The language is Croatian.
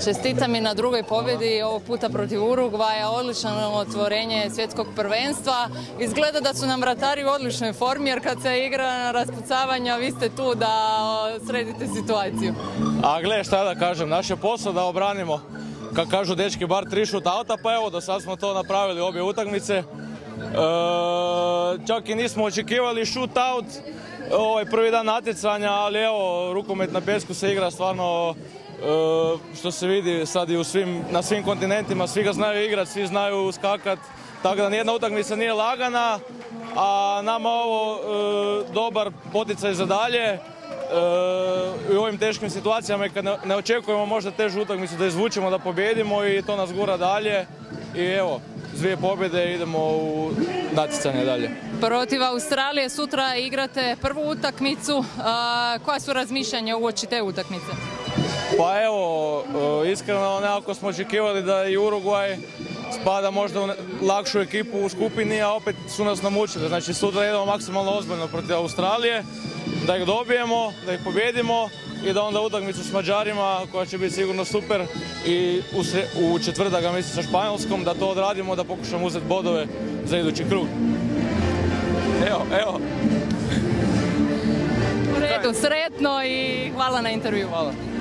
Čestitam i na drugoj pobjedi, ovog puta protiv Urugvaja, odlično otvorenje svjetskog prvenstva. Izgleda da su nam vratari u odličnoj formi, jer kad se igra na raspucavanja, vi ste tu da sredite situaciju. A gle, šta da kažem, naš je posao da obranimo, kako kažu dečki, bar 3 shootouta, pa evo, do sad smo to napravili obje utakmice. Čak i nismo očekivali shootout, prvi dan natjecanja, ali evo, rukomet na pjesku se igra stvarno, što se vidi sad i na svim kontinentima, svi ga znaju igrati, svi znaju skakat, tako da nijedna utakmica nije lagana, a nama ovo dobar poticaj za dalje. U ovim teškim situacijama kad ne očekujemo možda težu utakmicu da izvučemo, da pobjedimo i to nas gura dalje. I evo, s 2 pobjede idemo u natjecanje dalje. Protiv Australije sutra igrate prvu utakmicu. Koja su razmišljanja uoči te utakmice? Pa evo, iskreno nekako smo očekivali da i Urugvaj spada možda u lakšu ekipu u skupini, a opet su nas namučili. Znači sutra idemo maksimalno ozbiljno protiv Australije, da ih dobijemo, da ih pobjedimo i da onda utakmicu s Mađarima, koja će biti sigurno super, i u četvrtak, mislim, sa Španjolskom, da to odradimo, da pokušamo uzeti bodove za idući krug. Evo. U redu, sretno i hvala na intervju. Hvala.